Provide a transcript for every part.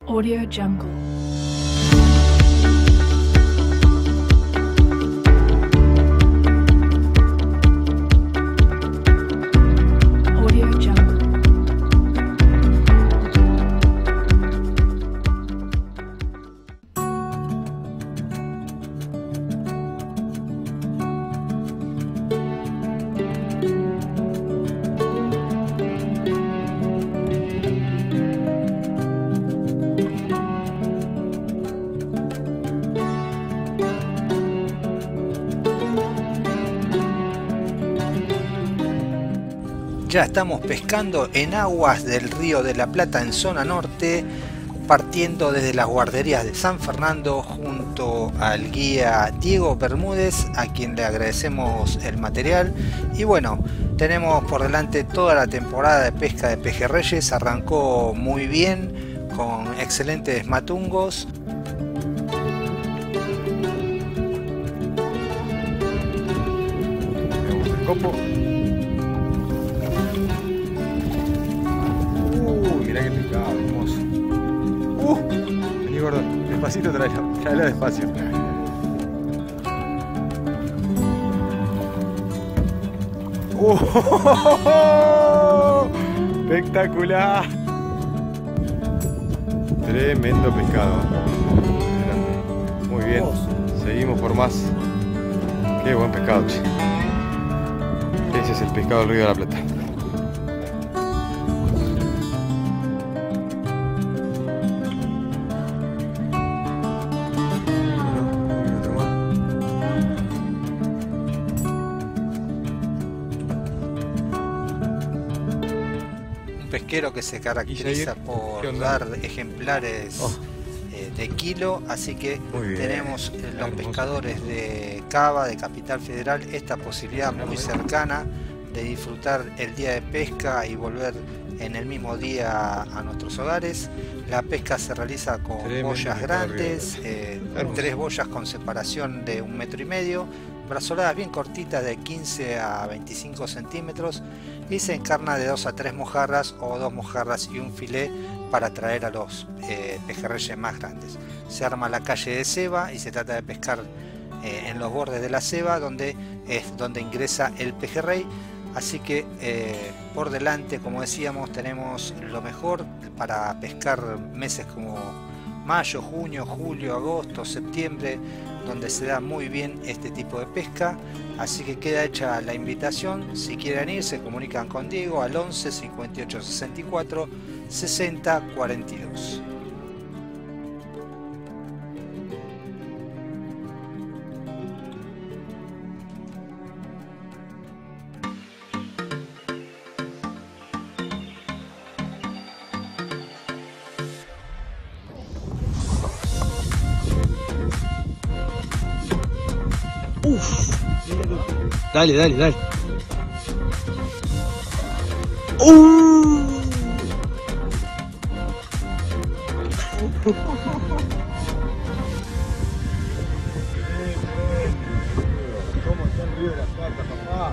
Audio Jungle. Audio Jungle. Ya estamos pescando en aguas del Río de la Plata en zona norte, partiendo desde las guarderías de San Fernando junto al guía Diego Bermúdez, a quien le agradecemos el material. Y bueno, tenemos por delante toda la temporada de pesca de pejerreyes. Arrancó muy bien con excelentes matungos. Copo. Mirá que pescado, hermoso. Vení, gordo, despacito, tráelo despacio. Espectacular. Tremendo pescado. Grande. Muy bien, seguimos por más. Qué buen pescado, che. Ese es el pescado del Río de la Plata. Pesquero que se caracteriza por dar ejemplares de kilo, así que tenemos los pescadores de Cava, de Capital Federal, esta posibilidad muy cercana de disfrutar el día de pesca y volver en el mismo día a nuestros hogares. La pesca se realiza con boyas grandes, 3 boyas con separación de 1,5 metros, brazoladas bien cortitas de 15 a 25 centímetros, y se encarna de 2 a 3 mojarras o 2 mojarras y un filé para atraer a los pejerreyes más grandes. Se arma la calle de ceba y se trata de pescar en los bordes de la ceba, donde es donde ingresa el pejerrey. Así que por delante, como decíamos, tenemos lo mejor para pescar meses como mayo, junio, julio, agosto, septiembre, donde se da muy bien este tipo de pesca. Así que queda hecha la invitación. Si quieren ir, se comunican con Diego al 11 58 64 60 42. Dale, dale, dale. ¿Cómo está el Río de la Plata, papá?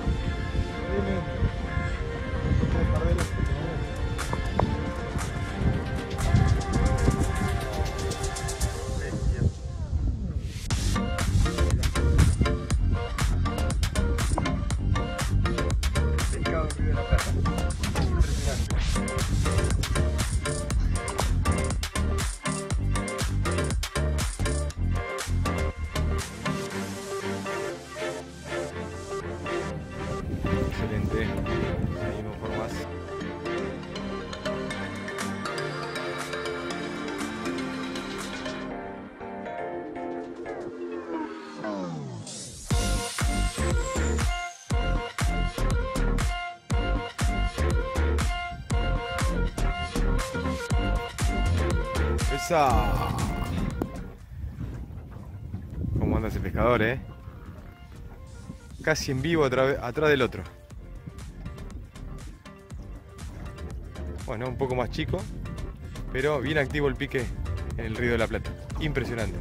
Excelente, seguimos por más. ¡Esa! ¿Cómo anda ese pescador, Casi en vivo atrás del otro. Bueno, un poco más chico, pero bien activo el pique en el Río de la Plata. Impresionante.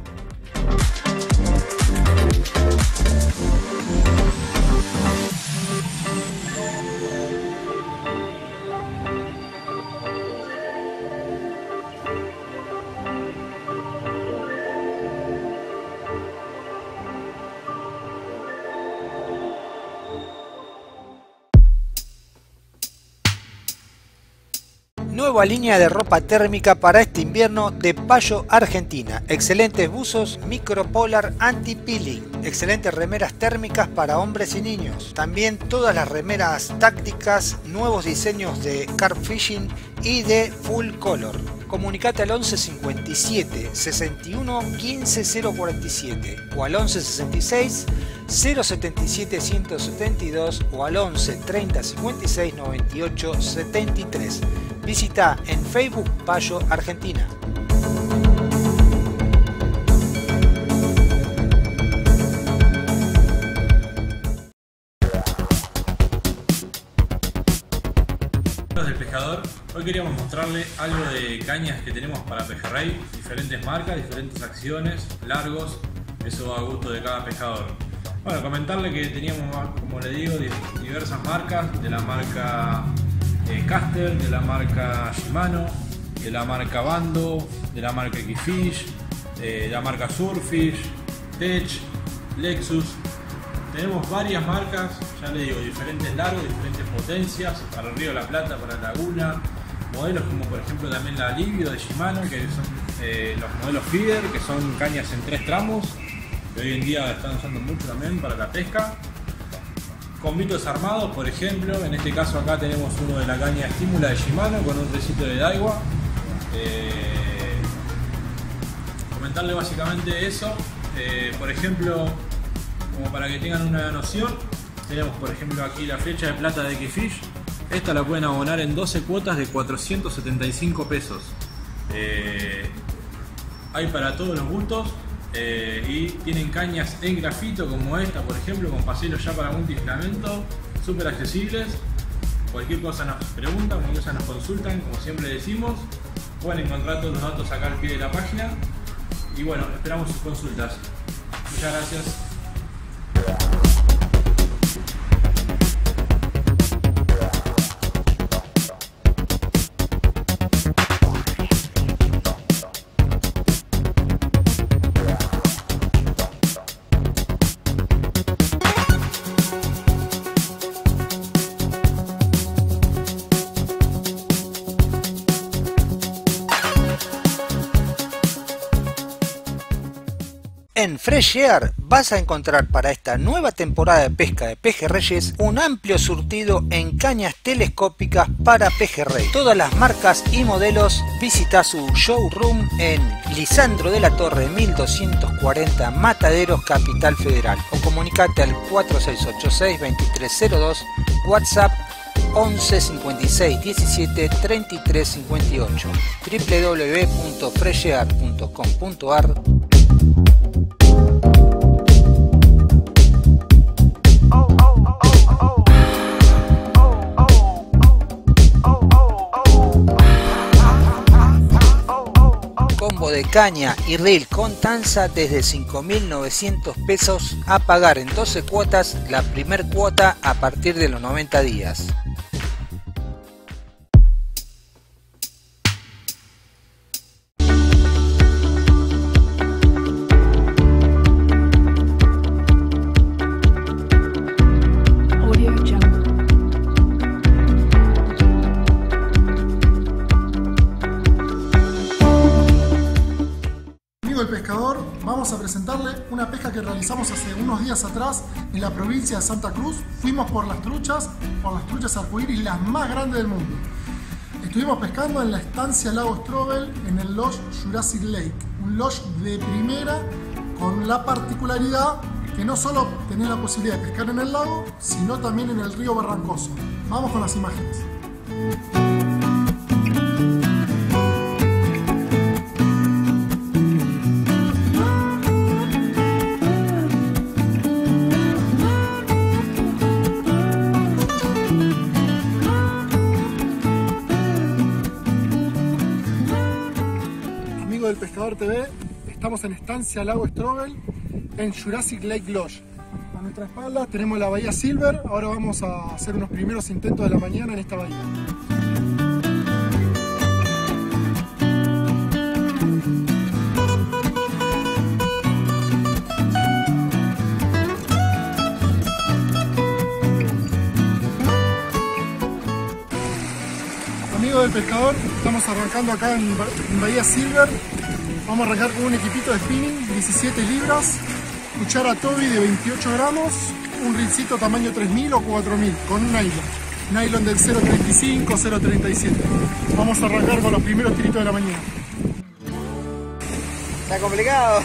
Nueva línea de ropa térmica para este invierno de Payo Argentina. Excelentes buzos micropolar anti-peeling. Excelentes remeras térmicas para hombres y niños. También todas las remeras tácticas, nuevos diseños de carp fishing y de full color. Comunicate al 11 57 61 15 047 o al 11 66 077 172 o al 11 30 56 98 73. Visita en Facebook Payo Argentina. Del pescador, hoy queríamos mostrarle algo de cañas que tenemos para pejerrey, diferentes marcas, diferentes acciones, largos, eso va a gusto de cada pescador. Bueno, comentarle que teníamos, como le digo, diversas marcas, de la marca Caster, de la marca Shimano, de la marca Bando, de la marca X-Fish, de la marca Surfish, Tech, Lexus. Tenemos varias marcas, ya le digo, diferentes largos, diferentes potencias, para el Río de la Plata, para la Laguna, modelos como por ejemplo también la Livio de Shimano, que son los modelos feeder, que son cañas en 3 tramos, que hoy en día están usando mucho también para la pesca. Combitos armados, por ejemplo, en este caso acá tenemos uno de la caña Estímula de Shimano con un recito de Daiwa. Comentarle básicamente eso, por ejemplo, como para que tengan una noción, tenemos por ejemplo aquí la flecha de plata de X-Fish. Esta la pueden abonar en 12 cuotas de 475 pesos. Hay para todos los gustos y tienen cañas en grafito como esta, por ejemplo, con paselos ya para multifilamento, súper accesibles. Cualquier cosa nos preguntan, cualquier cosa nos consultan, como siempre decimos. Pueden encontrar todos los datos acá al pie de la página. Y bueno, esperamos sus consultas. Muchas gracias. En Fresh Air vas a encontrar para esta nueva temporada de pesca de pejerreyes un amplio surtido en cañas telescópicas para pejerrey. Todas las marcas y modelos. Visita su showroom en Lisandro de la Torre 1240 Mataderos, Capital Federal, o comunicate al 4686 2302, WhatsApp 11 56 17 33 58, www.freshair.com.ar. Combo de caña y reel con tanza desde 5.900 pesos a pagar en 12 cuotas, la primer cuota a partir de los 90 días. Vamos a presentarle una pesca que realizamos hace unos días atrás en la provincia de Santa Cruz. Fuimos por las truchas arcoíris, las más grandes del mundo. Estuvimos pescando en la estancia Lago Strobel en el Lodge Jurassic Lake, un lodge de primera con la particularidad que no solo tenés la posibilidad de pescar en el lago, sino también en el río Barrancoso. Vamos con las imágenes. Del Pescador TV, estamos en Estancia Lago Strobel en Jurassic Lake Lodge. A nuestra espalda tenemos la bahía Silver. Ahora vamos a hacer unos primeros intentos de la mañana en esta bahía. del pescador, estamos arrancando acá en Bahía Silver. Vamos a arrancar con un equipito de spinning, 17 libras, cuchara Toby de 28 gramos, un rincito tamaño 3000 o 4000 con un nylon del 0.35, 0.37. Vamos a arrancar con los primeros tiritos de la mañana. Está complicado.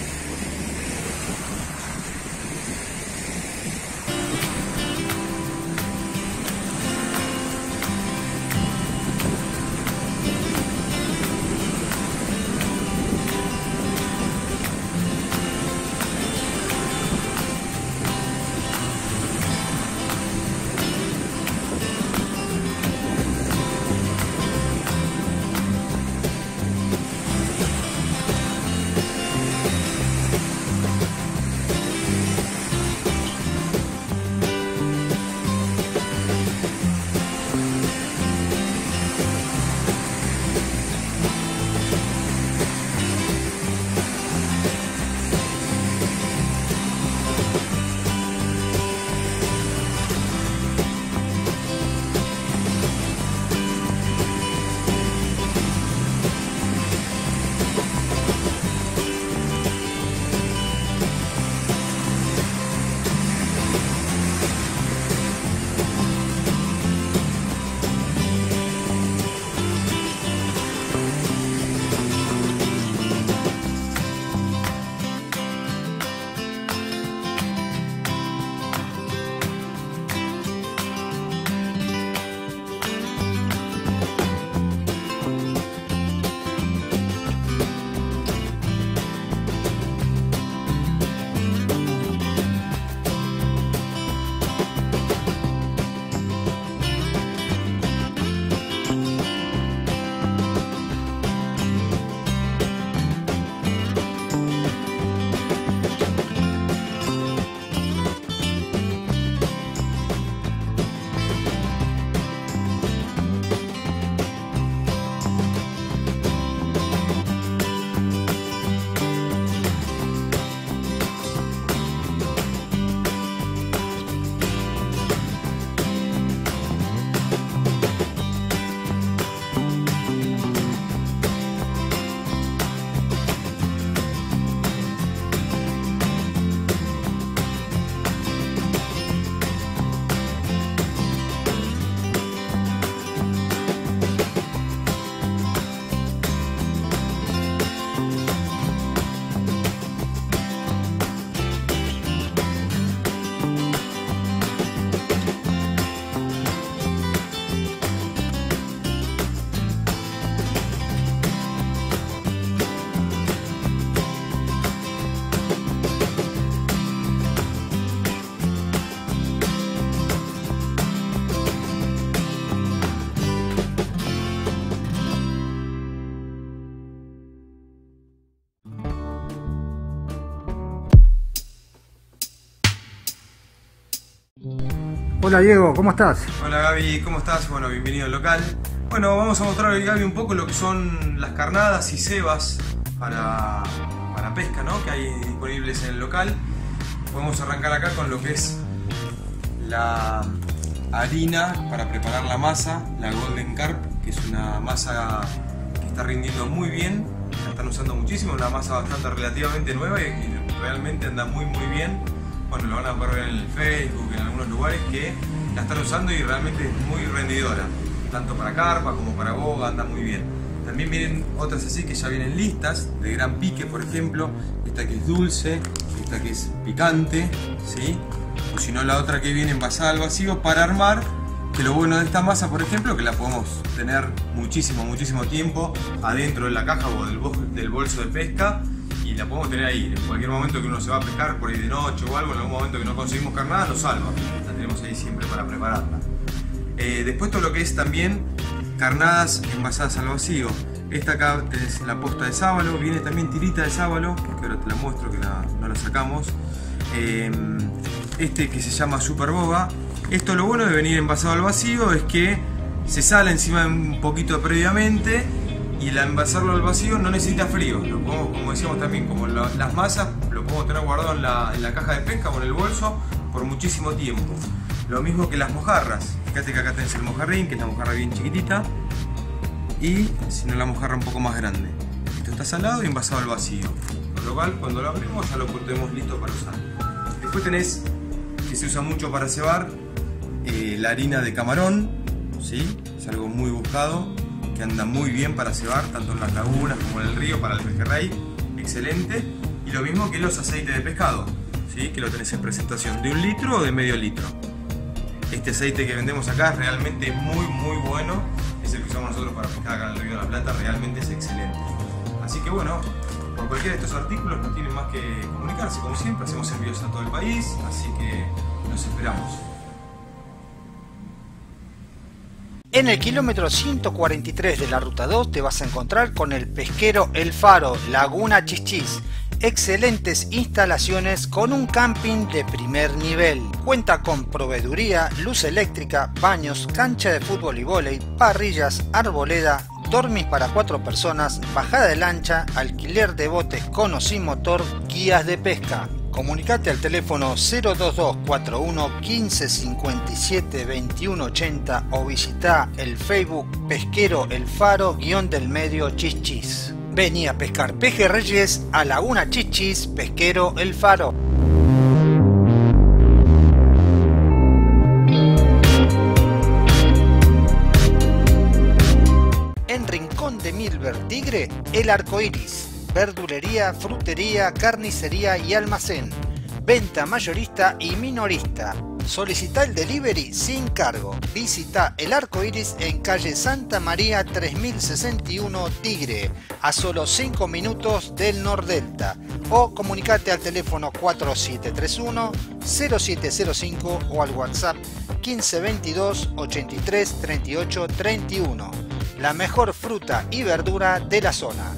Hola Diego, ¿cómo estás? Hola Gaby, ¿cómo estás? Bueno, bienvenido al local. Bueno, vamos a mostrarle Gaby un poco lo que son las carnadas y cebas para pesca, ¿no? Que hay disponibles en el local. Podemos arrancar acá con lo que es la harina para preparar la masa, la Golden Carp, que es una masa que está rindiendo muy bien, la están usando muchísimo, una masa bastante relativamente nueva y realmente anda muy bien. Bueno, lo van a poder ver en el Facebook, en algunos lugares que la están usando y realmente es muy rendidora, tanto para carpa como para boga, anda muy bien. También vienen otras así que ya vienen listas, de gran pique por ejemplo, esta que es dulce, esta que es picante, ¿sí? O si no la otra que viene envasada al vacío para armar, que lo bueno de esta masa por ejemplo que la podemos tener muchísimo tiempo adentro de la caja o del bolso de pesca y la podemos tener ahí, en cualquier momento que uno se va a pescar por ahí de noche o algo, en algún momento que no conseguimos carnada nos salva, la tenemos ahí siempre para prepararla. Después todo lo que es también carnadas envasadas al vacío. Esta acá es la posta de sábalo, viene también tirita de sábalo, que ahora te la muestro que no la sacamos. Este que se llama Super Boga. Esto lo bueno de venir envasado al vacío es que se sale encima un poquito previamente y al envasarlo al vacío no necesita frío. Lo podemos, como decíamos también, como las masas, lo podemos tener guardado en la caja de pesca o en el bolso por muchísimo tiempo. Lo mismo que las mojarras. Fíjate que acá tenés el mojarrín, que es la mojarra bien chiquitita. y sino la mojarra un poco más grande. Esto está salado y envasado al vacío, con lo cual cuando lo abrimos ya lo tenemos listo para usar. Después tenés, que se usa mucho para cebar, la harina de camarón, ¿sí? Es algo muy buscado, que anda muy bien para cebar, tanto en las lagunas como en el río, para el pejerrey, excelente. Y lo mismo que los aceites de pescado, ¿sí? Que lo tenés en presentación de 1 litro o de medio litro. Este aceite que vendemos acá es realmente muy bueno, es el que usamos nosotros para pescar acá en el Río de la Plata, realmente es excelente. Así que bueno, por cualquiera de estos artículos no tienen más que comunicarse, como siempre, hacemos envíos a todo el país, así que los esperamos. En el kilómetro 143 de la Ruta 2 te vas a encontrar con el pesquero El Faro, Laguna Chichis. Excelentes instalaciones con un camping de primer nivel. Cuenta con proveeduría, luz eléctrica, baños, cancha de fútbol y vóley, parrillas, arboleda, dormis para 4 personas, bajada de lancha, alquiler de botes con o sin motor, guías de pesca. Comunicate al teléfono 022 41 15 57 21 80 o visita el Facebook Pesquero El Faro _del Chichis. Vení a pescar pejerreyes a Laguna Chichis, Pesquero El Faro. En Rincón de Milver Tigre, El Arcoiris. Verdulería, frutería, carnicería y almacén. Venta mayorista y minorista. Solicita el delivery sin cargo. Visita El Arcoiris en calle Santa María 3061 Tigre, a solo 5 minutos del Nordelta. O comunicate al teléfono 4731 0705 o al WhatsApp 1522 83 38 31. La mejor fruta y verdura de la zona.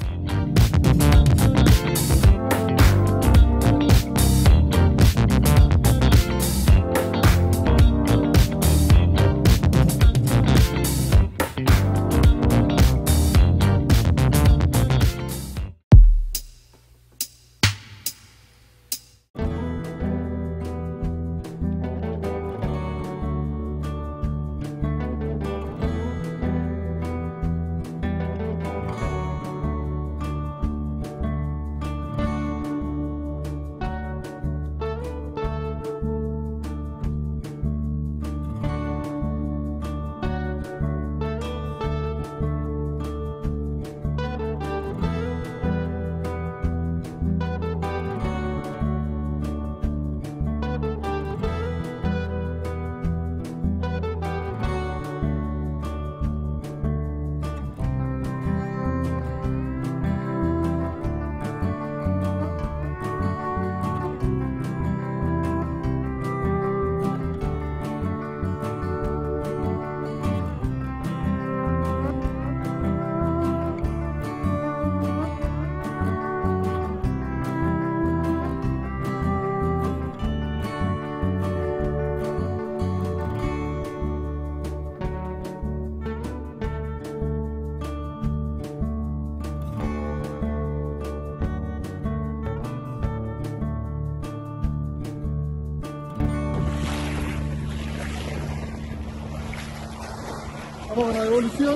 Vamos con la devolución.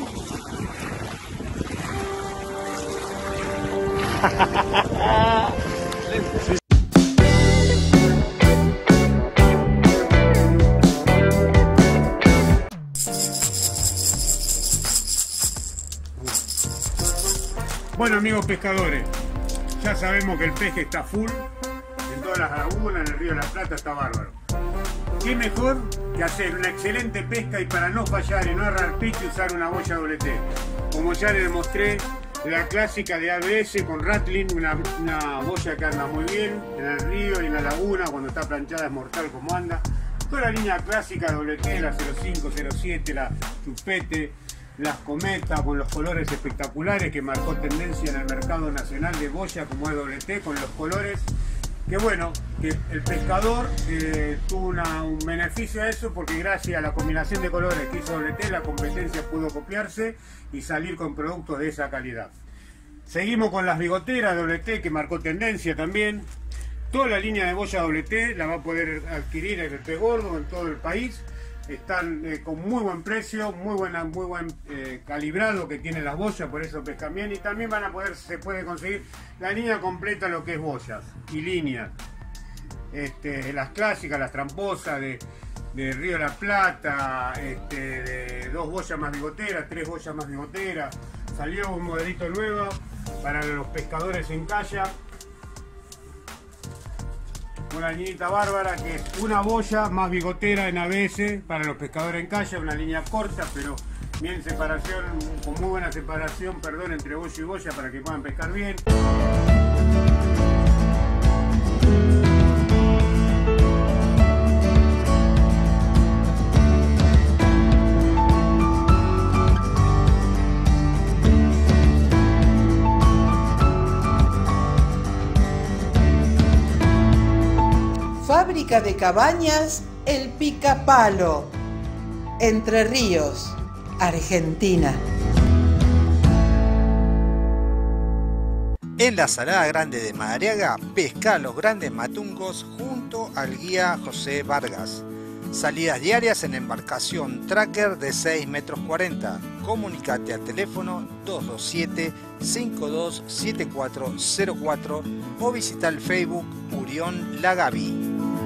Bueno, amigos pescadores, ya sabemos que el peje está full en todas las lagunas, en el Río de la Plata está bárbaro. ¿Qué mejor que hacer una excelente pesca y para no fallar y no errar pique usar una boya doble T? Como ya les demostré, la clásica de ABS con Rattling, una boya que anda muy bien en el río y en la laguna, cuando está planchada es mortal como anda. Toda la línea clásica doble T, la 05, 07, la Chupete, las Cometa con los colores espectaculares que marcó tendencia en el mercado nacional de boya como es doble T, con los colores que bueno, que el pescador tuvo un beneficio a eso porque gracias a la combinación de colores que hizo doble T la competencia pudo copiarse y salir con productos de esa calidad. Seguimos con las bigoteras doble T que marcó tendencia también. Toda la línea de boya doble T la va a poder adquirir en el Pez Gordo en todo el país. están con muy buen precio, muy buen calibrado que tienen las boyas, por eso pescan bien. Y también se puede conseguir la línea completa, lo que es boyas y líneas. Las clásicas, las tramposas de Río de la Plata, de 2 boyas más bigoteras, 3 boyas más bigoteras. Salió un modelito nuevo para los pescadores en calla. Una liñita bárbara que es una boya más bigotera en ABS para los pescadores en calla, una línea corta pero bien separación, con muy buena separación, entre boya y boya para que puedan pescar bien. Fábrica de cabañas El Picapalo, Entre Ríos, Argentina. En la Salada Grande de Madariaga, pesca los grandes matungos junto al guía José Vargas. Salidas diarias en embarcación tracker de 6,40 metros. Comunicate al teléfono 227-527404 o visita el Facebook Urión La Gaby.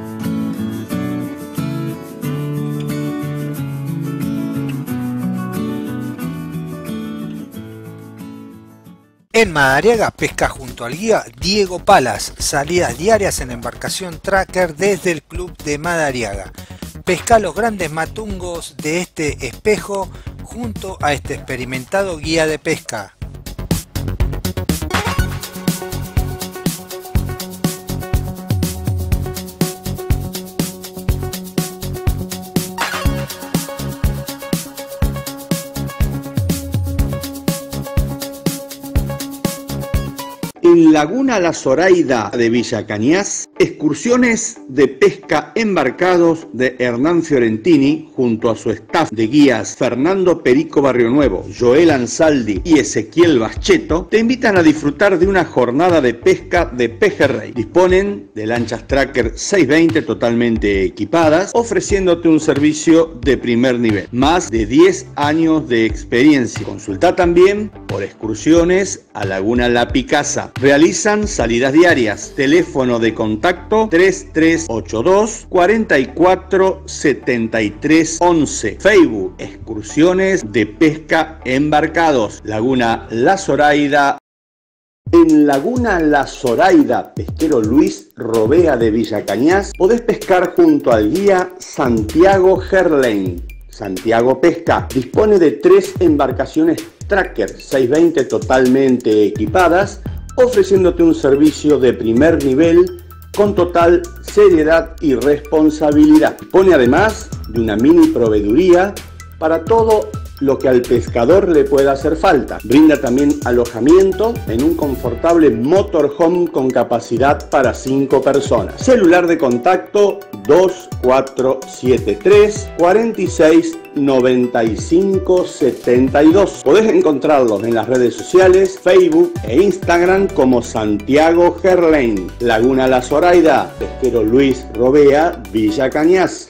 En Madariaga pesca junto al guía Diego Palas, salidas diarias en embarcación tracker desde el club de Madariaga. Pesca los grandes matungos de este espejo junto a este experimentado guía de pesca. En Laguna La Zoraida de Villa Cañas, excursiones de pesca embarcados de Hernán Fiorentini junto a su staff de guías Fernando Perico Barrio Nuevo, Joel Ansaldi y Ezequiel Bascheto te invitan a disfrutar de una jornada de pesca de pejerrey. Disponen de lanchas tracker 620 totalmente equipadas, ofreciéndote un servicio de primer nivel. Más de 10 años de experiencia. Consulta también por excursiones a Laguna La Picasa. Realizan salidas diarias. Teléfono de contacto 3382 44 73 11. Facebook Excursiones de Pesca Embarcados. Laguna La Zoraida. En Laguna La Zoraida, pesquero Luis Robea de Villa Cañas, podés pescar junto al guía Santiago Herlein. Santiago Pesca dispone de 3 embarcaciones tracker 620 totalmente equipadas, ofreciéndote un servicio de primer nivel con total seriedad y responsabilidad. Dispone además de una mini proveeduría para todo lo que al pescador le pueda hacer falta. Brinda también alojamiento en un confortable motorhome con capacidad para 5 personas. Celular de contacto 2473 46 95 72. Podés encontrarlos en las redes sociales, Facebook e Instagram como Santiago Herlein. Laguna La Zoraida, pesquero Luis Robea, Villa Cañas.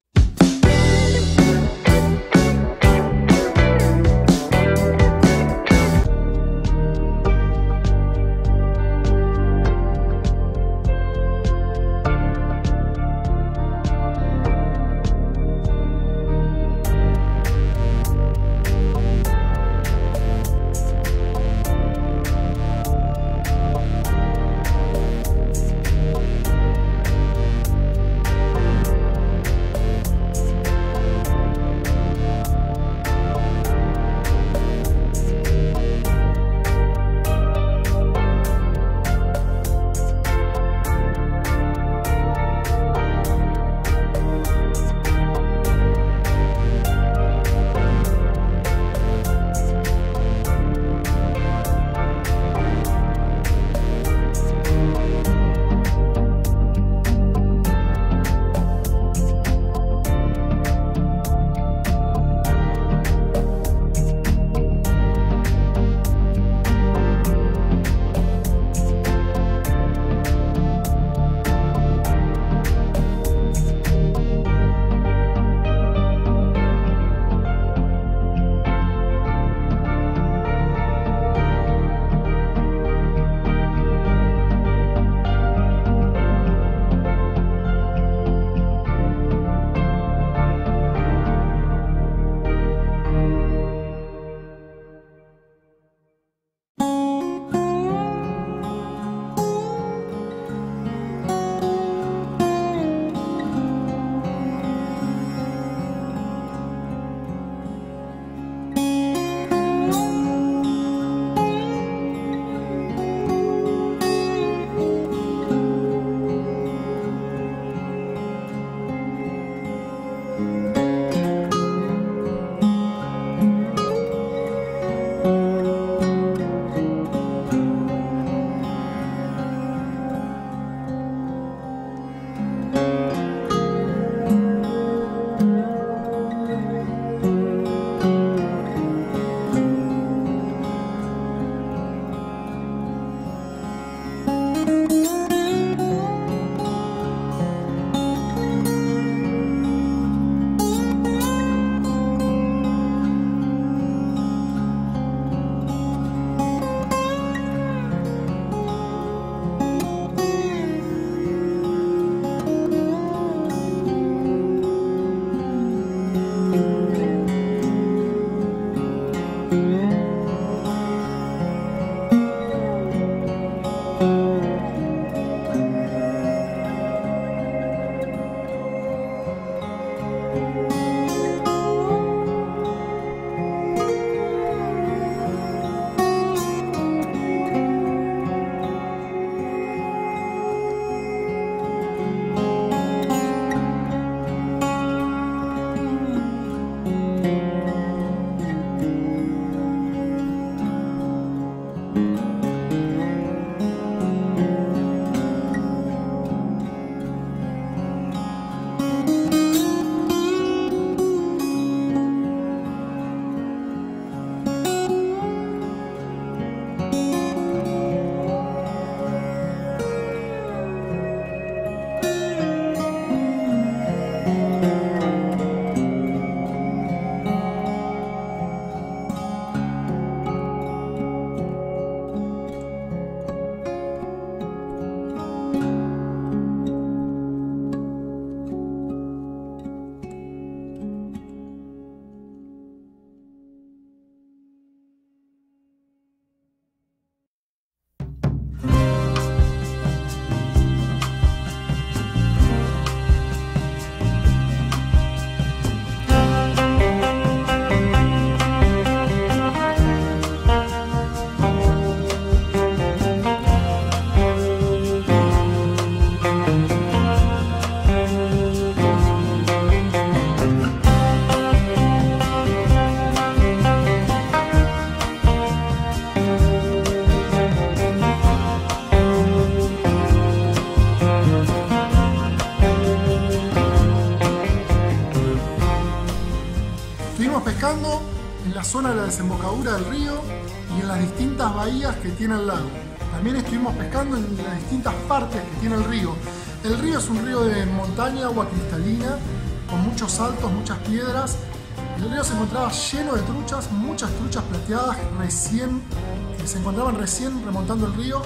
zona de la desembocadura del río y en las distintas bahías que tiene el lago. También estuvimos pescando en las distintas partes que tiene el río. El río es un río de montaña, agua cristalina, con muchos saltos, muchas piedras. El río se encontraba lleno de truchas, muchas truchas plateadas que se encontraban recién remontando el río.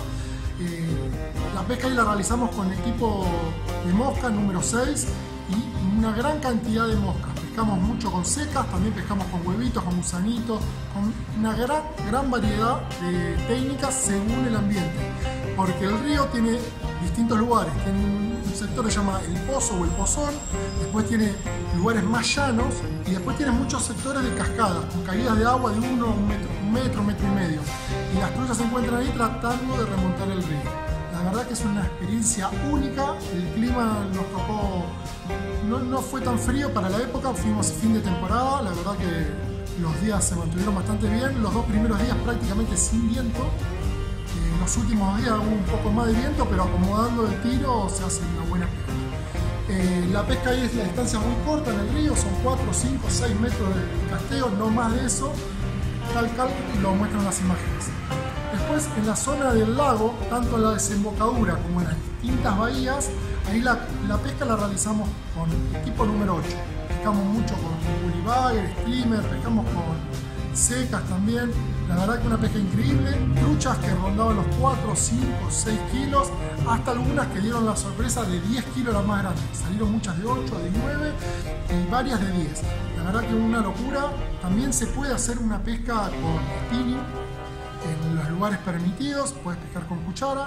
La pesca ahí la realizamos con equipo de mosca número 6 y una gran cantidad de moscas. Pescamos mucho con secas, también pescamos con huevitos, con gusanitos, con una gran variedad de técnicas según el ambiente. Porque el río tiene distintos lugares, tiene un sector que se llama el pozo o el pozón, después tiene lugares más llanos y después tiene muchos sectores de cascadas, con caídas de agua de un metro y medio. Y las truchas se encuentran ahí tratando de remontar el río. La verdad que es una experiencia única, el clima nos tocó, no fue tan frío para la época, fuimos fin de temporada, la verdad que los días se mantuvieron bastante bien, los 2 primeros días prácticamente sin viento. Los últimos días hubo un poco más de viento, pero acomodando el tiro se hace una buena pesca. La pesca ahí es la distancia muy corta en el río, son 4, 5, 6 metros de casteo, no más de eso. Tal lo muestran las imágenes. Después en la zona del lago, tanto en la desembocadura como en las distintas bahías, ahí la pesca la realizamos con equipo número 8. Pescamos mucho con Uribagger, streamer, pescamos con secas también. La verdad que una pesca increíble, truchas que rondaban los 4, 5, 6 kilos, hasta algunas que dieron la sorpresa de 10 kilos las más grandes. Salieron muchas de 8, de 9 y varias de 10. La verdad que una locura. También se puede hacer una pesca con spinning en los lugares permitidos, puedes pescar con cuchara.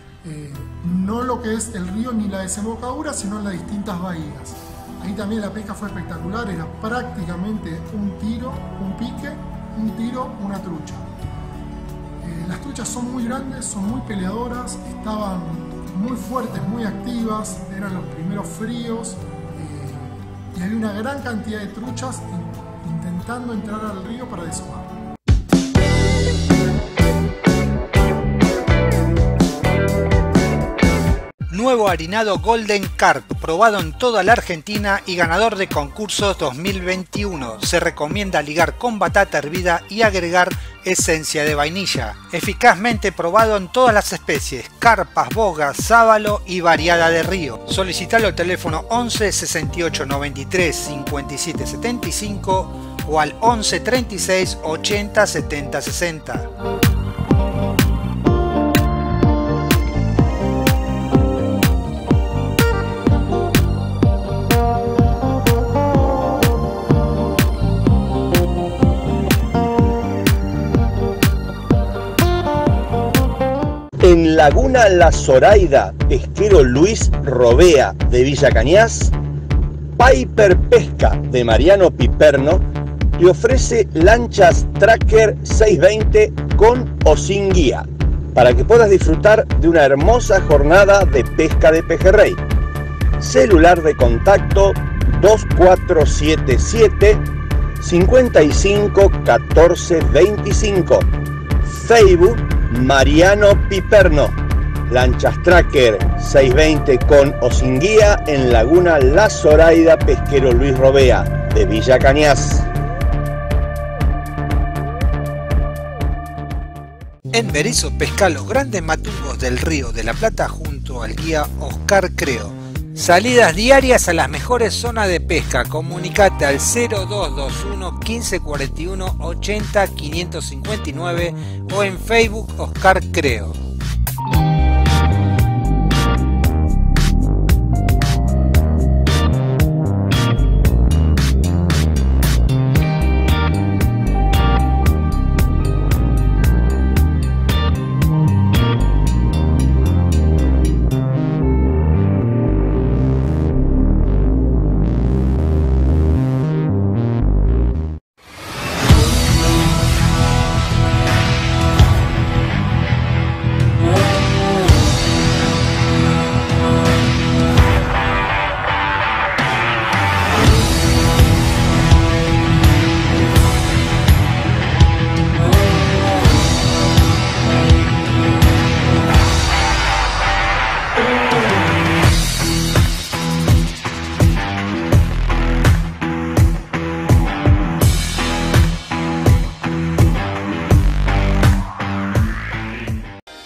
No lo que es el río ni la desembocadura, sino en las distintas bahías. Ahí también la pesca fue espectacular, era prácticamente un tiro, un pique, un tiro, una trucha. Las truchas son muy grandes, son muy peleadoras, estaban muy fuertes, muy activas, eran los primeros fríos y había una gran cantidad de truchas intentando entrar al río para desovar. Nuevo harinado Golden Carp, probado en toda la Argentina y ganador de concursos 2021. Se recomienda ligar con batata hervida y agregar esencia de vainilla. Eficazmente probado en todas las especies, carpas, bogas, sábalo y variada de río. Solicitalo al teléfono 11 68 93 57 75 o al 11 36 80 70 60. En Laguna La Zoraida, pesquero Luis Robea de Villa Cañas, Piper Pesca de Mariano Piperno te ofrece lanchas Tracker 620 con o sin guía, para que puedas disfrutar de una hermosa jornada de pesca de pejerrey. Celular de contacto 2477 55 14 25. Facebook Mariano Piperno. Lanchas Tracker 620 con o sin guía en Laguna La Zoraida, pesquero Luis Robea de Villa Cañas. En Berisso pesca los grandes matungos del Río de la Plata junto al guía Oscar Creo. Salidas diarias a las mejores zonas de pesca. Comunicate al 0221 1541 80 559 o en Facebook Oscar Creo.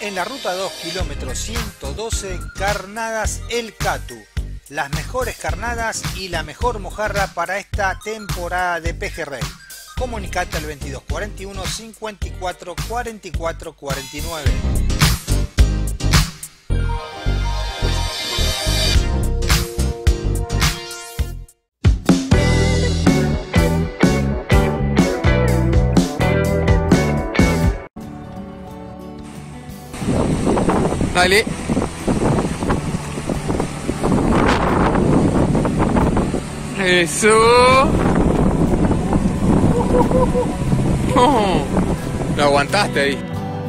en la ruta 2, kilómetro 112, Carnadas El Catu. Las mejores carnadas y la mejor mojarra para esta temporada de pejerrey. Comunicate al 22 41 54 44 49. Dale. Eso. Oh, lo aguantaste ahí.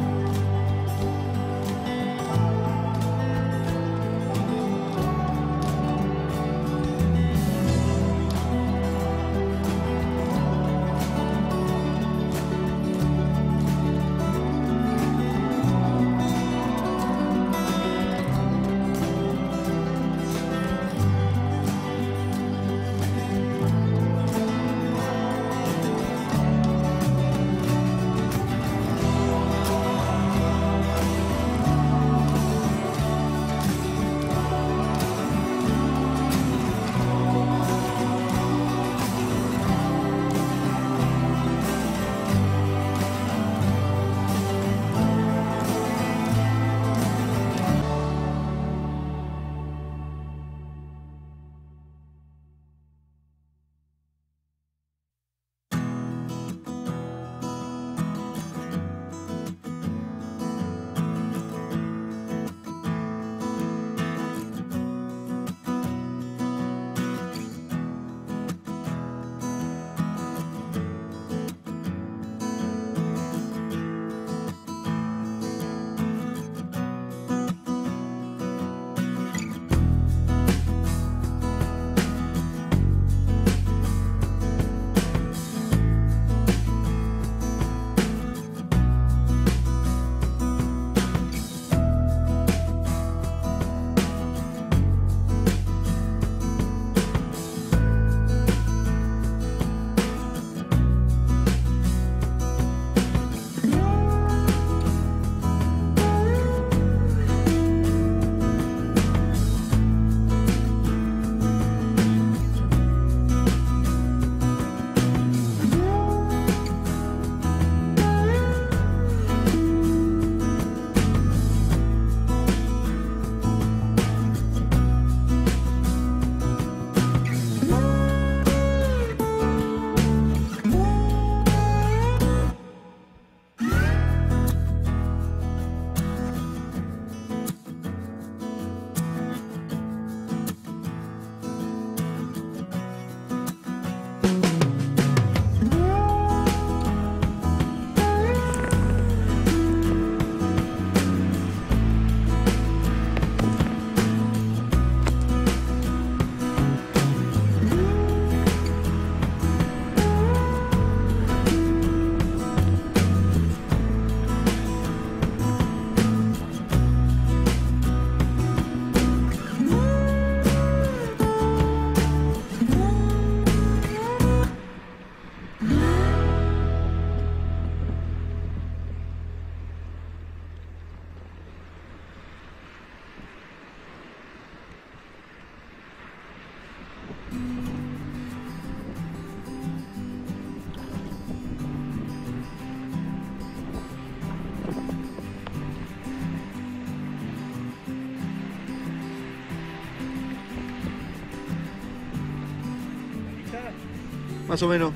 Más o menos.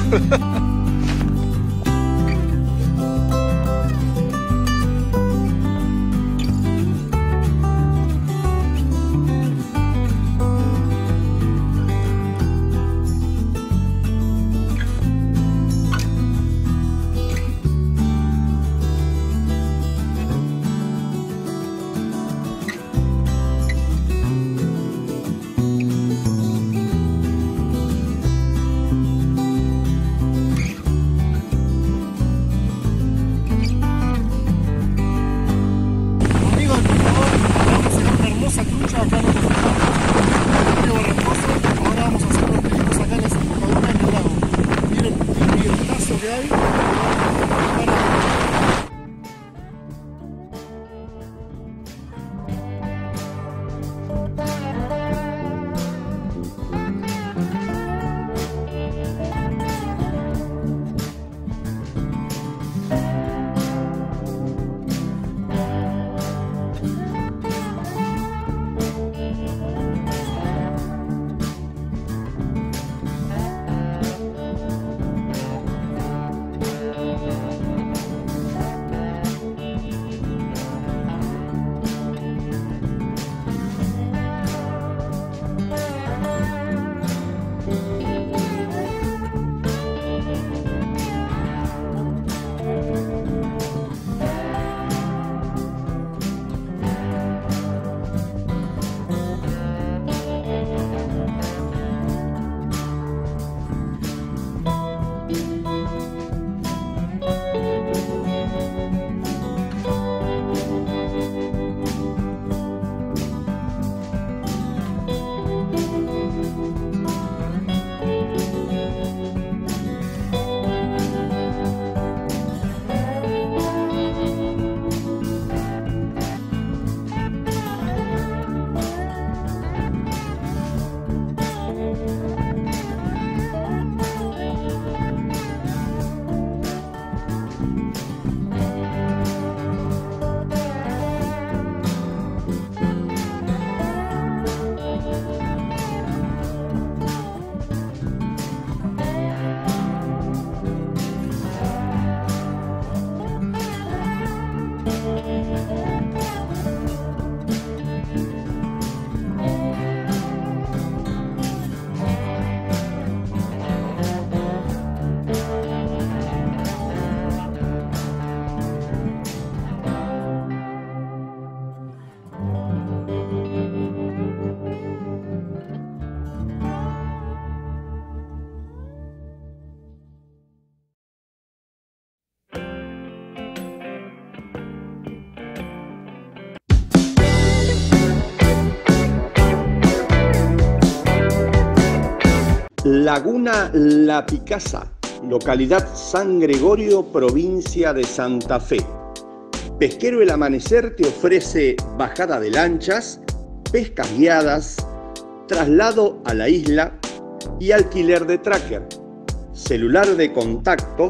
Laguna La Picasa, localidad San Gregorio, provincia de Santa Fe. Pesquero El Amanecer te ofrece bajada de lanchas, pescas guiadas, traslado a la isla y alquiler de tracker. Celular de contacto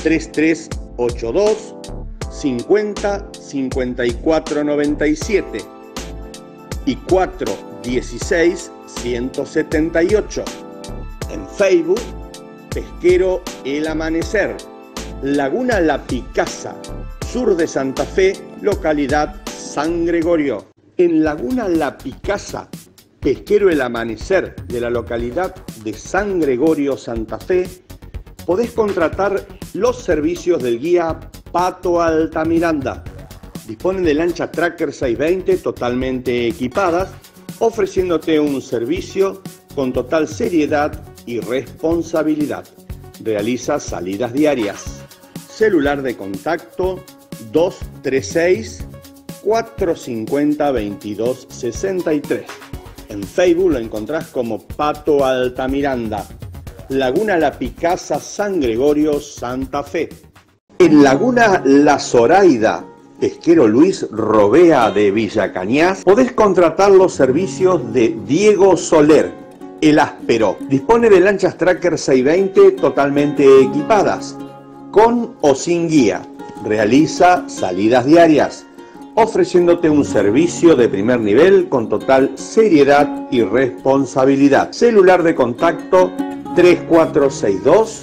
3382 50 54 97 y 416 178. En Facebook, Pesquero El Amanecer, Laguna La Picasa, sur de Santa Fe, localidad San Gregorio. En Laguna La Picasa, Pesquero El Amanecer, de la localidad de San Gregorio, Santa Fe, podés contratar los servicios del guía Pato Altamiranda. Disponen de lancha Tracker 620 totalmente equipadas, ofreciéndote un servicio con total seriedad y responsabilidad. Realiza salidas diarias. Celular de contacto 236 450 2263. En Facebook lo encontrás como Pato Altamiranda. Laguna La Picasa, San Gregorio, Santa Fe. En Laguna La Zoraida, Pesquero Luis Robea de Villa Cañas, podés contratar los servicios de Diego Soler, el áspero. Dispone de lanchas Tracker 620 totalmente equipadas, con o sin guía. Realiza salidas diarias, ofreciéndote un servicio de primer nivel con total seriedad y responsabilidad. Celular de contacto 3462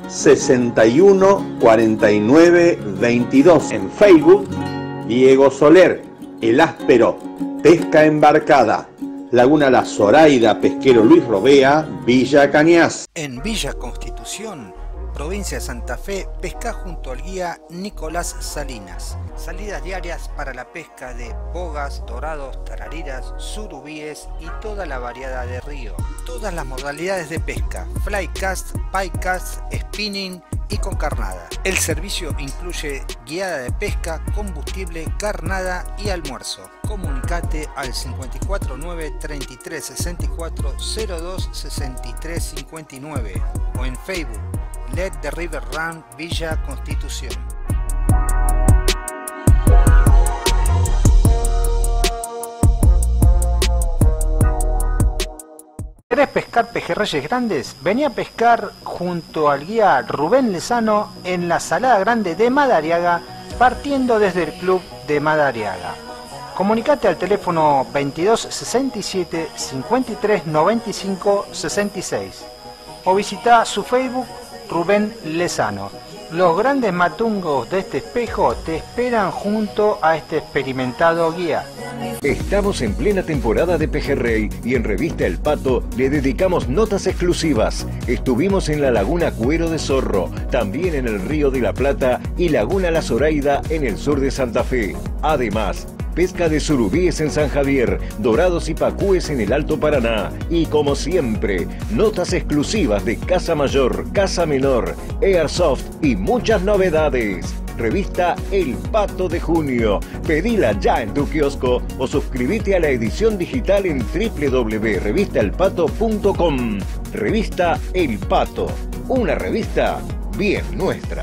61 49 22. En Facebook, Diego Soler, El Áspero, Pesca Embarcada, Laguna La Zoraida, Pesquero Luis Robea, Villa Cañas. En Villa Constitución, provincia de Santa Fe, pesca junto al guía Nicolás Salinas. Salidas diarias para la pesca de bogas, dorados, tarariras, surubíes y toda la variedad de río. Todas las modalidades de pesca, fly cast, pike cast, spinning y con carnada. El servicio incluye guiada de pesca, combustible, carnada y almuerzo. Comunicate al 549 33 64 02 63 59 o en Facebook Let the River Run Villa Constitución. ¿Querés pescar pejerreyes grandes? Vení a pescar junto al guía Rubén Lezano en la Salada Grande de Madariaga, partiendo desde el club de Madariaga. Comunicate al teléfono 22 67 53 95 66 o visita su Facebook Rubén Lezano. Los grandes matungos de este espejo te esperan junto a este experimentado guía. Estamos en plena temporada de pejerrey y en Revista El Pato le dedicamos notas exclusivas. Estuvimos en la Laguna Cuero de Zorro, también en el Río de la Plata y Laguna La Zoraida en el sur de Santa Fe. Además, pesca de surubíes en San Javier, dorados y pacúes en el Alto Paraná. Y como siempre, notas exclusivas de Caza Mayor, Caza Menor, Airsoft y muchas novedades. Revista El Pato de junio. Pedila ya en tu kiosco o suscríbete a la edición digital en www.revistaelpato.com. Revista El Pato, una revista bien nuestra.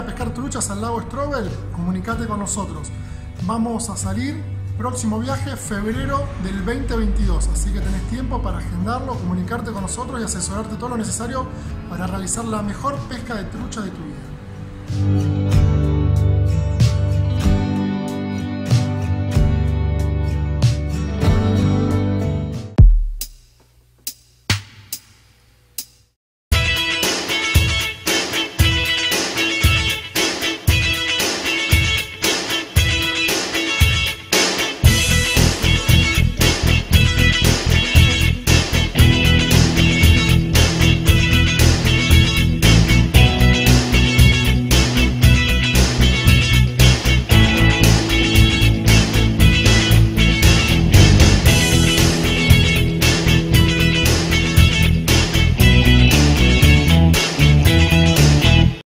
a pescar truchas al lago Strobel, comunicate con nosotros. Vamos a salir, próximo viaje, febrero del 2022, así que tenés tiempo para agendarlo, comunicarte con nosotros y asesorarte todo lo necesario para realizar la mejor pesca de trucha de tu vida.